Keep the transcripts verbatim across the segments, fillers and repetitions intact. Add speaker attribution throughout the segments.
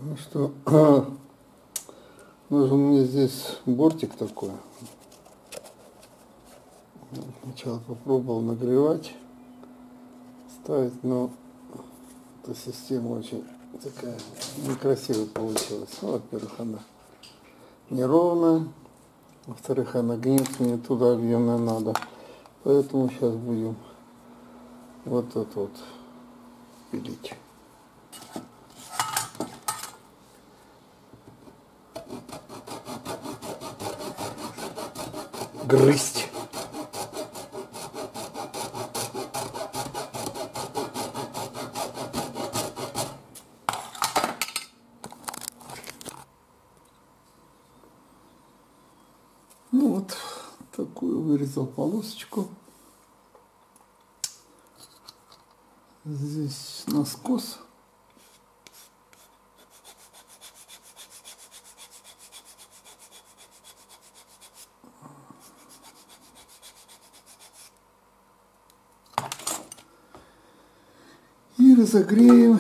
Speaker 1: Ну что, нужен мне здесь бортик такой. Сначала попробовал нагревать, ставить, но эта система очень такая некрасивая получилась. Ну, во-первых, она неровная, во-вторых, она гнет мне туда, где мне надо. Поэтому сейчас будем вот это вот пилить. Грызть. Ну вот, такую вырезал полосочку. Здесь наскос. И разогреем.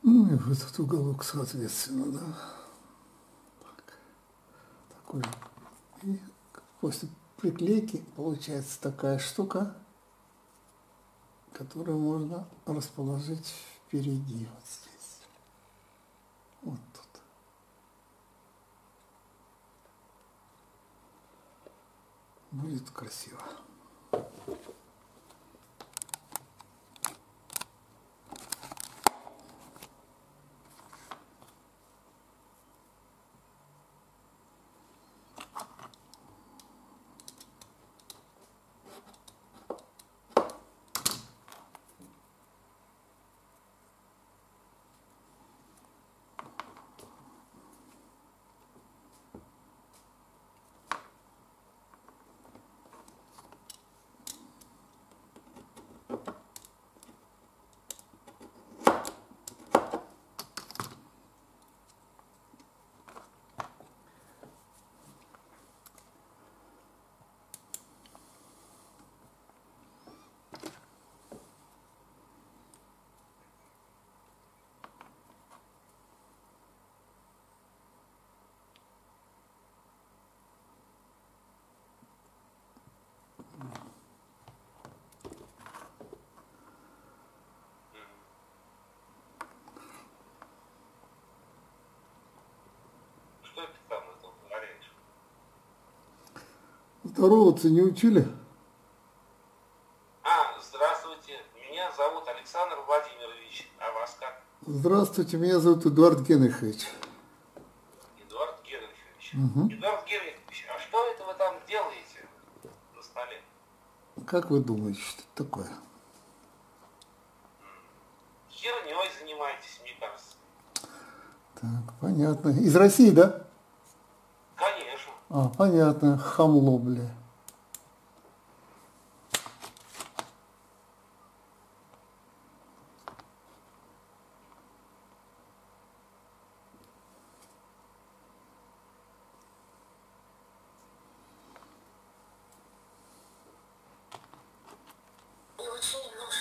Speaker 1: Ну и в этот уголок, соответственно, да. Так. Такой. И после приклейки получается такая штука, которую можно расположить впереди, вот здесь. Вот тут. Будет красиво.
Speaker 2: Что ты там это говоришь?
Speaker 1: Здороваться не учили?
Speaker 2: А, здравствуйте. Меня зовут Александр Владимирович. А вас как?
Speaker 1: Здравствуйте, меня зовут Эдуард Генрихович.
Speaker 2: Эдуард Генрихович.
Speaker 1: Угу.
Speaker 2: Эдуард Генрихович, а что это вы там делаете на столе?
Speaker 1: Как вы думаете, что это такое?
Speaker 2: Херней занимаетесь, мне кажется.
Speaker 1: Так, понятно. Из России, да?
Speaker 2: Конечно.
Speaker 1: А, понятно. Хамло, бля.
Speaker 3: Не очень нужен.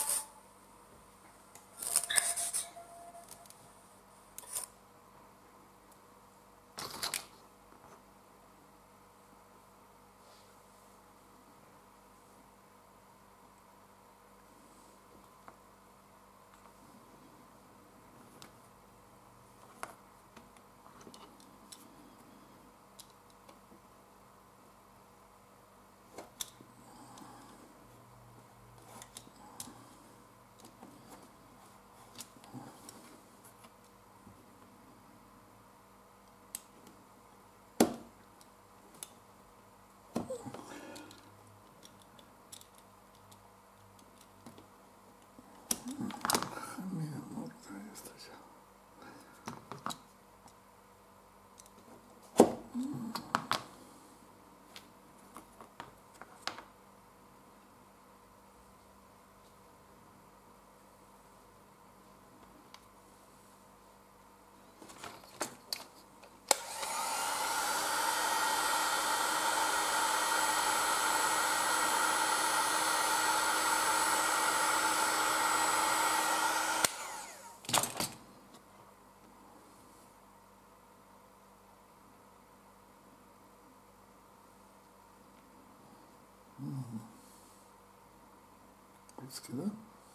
Speaker 1: Русский, да?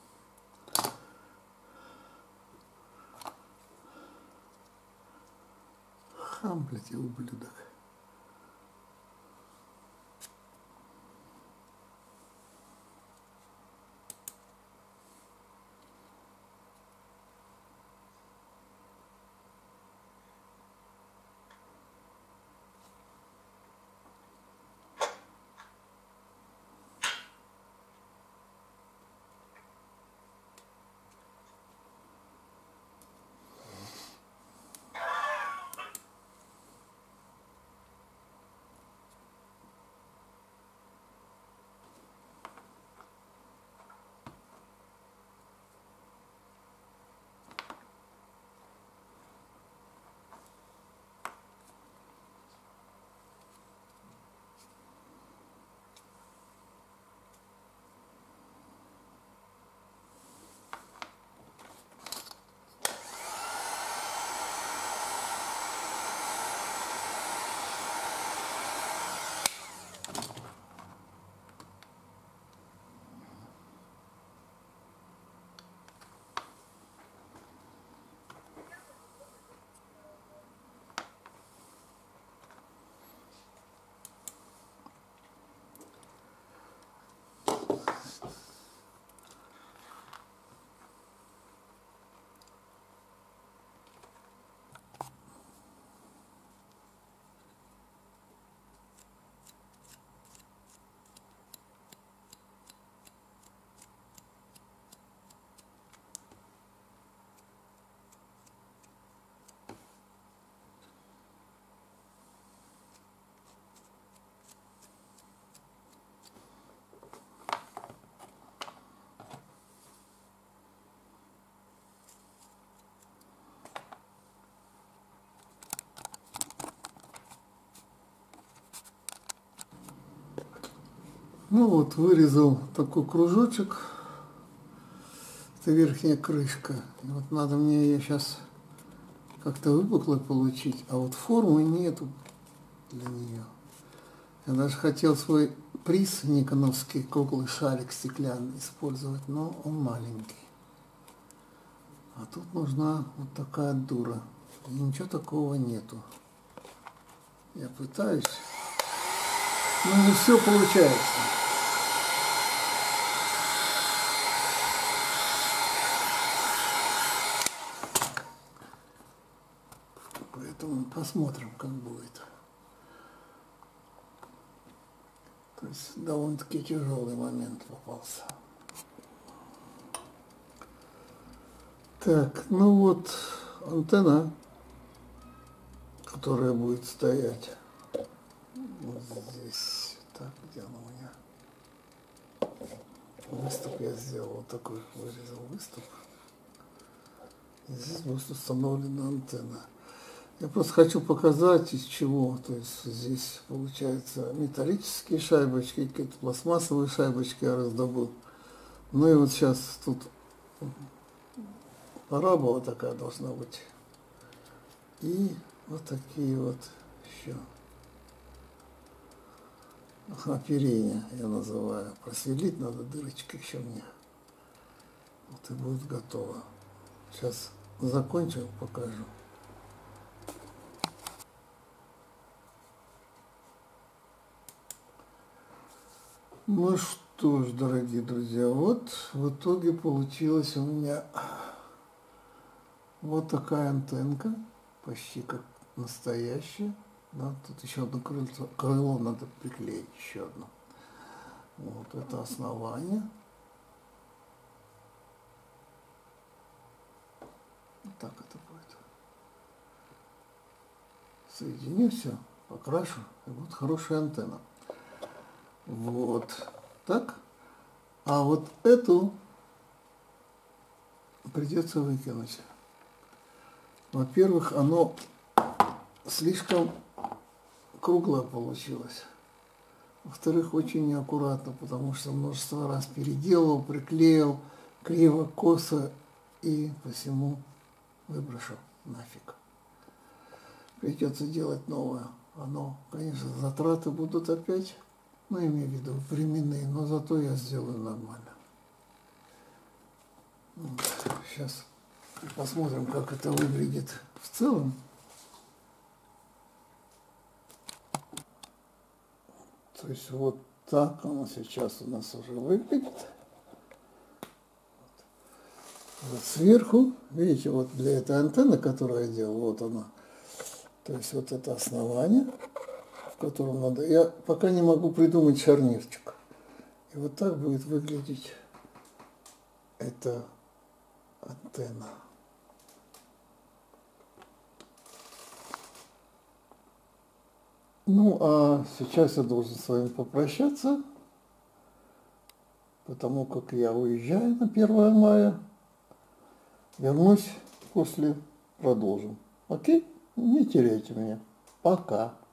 Speaker 1: Хам, блядь, и ублюдок. Ну вот, вырезал такой кружочек. Это верхняя крышка. И вот надо мне ее сейчас как-то выпукло получить, а вот формы нету для нее. Я даже хотел свой приз никоновский, круглый шарик стеклянный, использовать, но он маленький. А тут нужна вот такая дура. И ничего такого нету. Я пытаюсь, но не все получается. Поэтому посмотрим, как будет. То есть довольно-таки тяжелый момент попался. Так, ну вот антенна, которая будет стоять вот здесь. Так, где она у меня? Выступ я сделал, вот такой вырезал выступ. И здесь будет установлена антенна. Я просто хочу показать, из чего. То есть здесь получается металлические шайбочки, какие-то пластмассовые шайбочки я раздобыл. Ну и вот сейчас тут парабола такая должна быть. И вот такие вот еще оперения я называю. Просверлить надо дырочки еще мне. Вот и будет готово. Сейчас закончу, покажу. Ну что ж, дорогие друзья, вот в итоге получилась у меня вот такая антенка, почти как настоящая. Да, тут еще одно крыльцо, крыло надо приклеить, еще одно. Вот это основание. Вот так это будет. Соединю все, покрашу, и будет хорошая антенна. Вот так. А вот эту придется выкинуть. Во-первых, оно слишком круглое получилось. Во-вторых, очень неаккуратно, потому что множество раз переделал, приклеил, криво, косо и посему выброшу нафиг. Придется делать новое. Оно, конечно, затраты будут опять. Ну, имею в виду временные, но зато я сделаю нормально. Вот. Сейчас посмотрим, как это выглядит в целом. То есть вот так оно сейчас у нас уже выглядит. Вот сверху, видите, вот для этой антенны, которую я делал, вот она. То есть вот это основание, в котором надо... Я пока не могу придумать шарнирчик. И вот так будет выглядеть эта антенна. Ну, а сейчас я должен с вами попрощаться, потому как я уезжаю на первое мая. Вернусь после, продолжим. Окей? Не теряйте меня. Пока.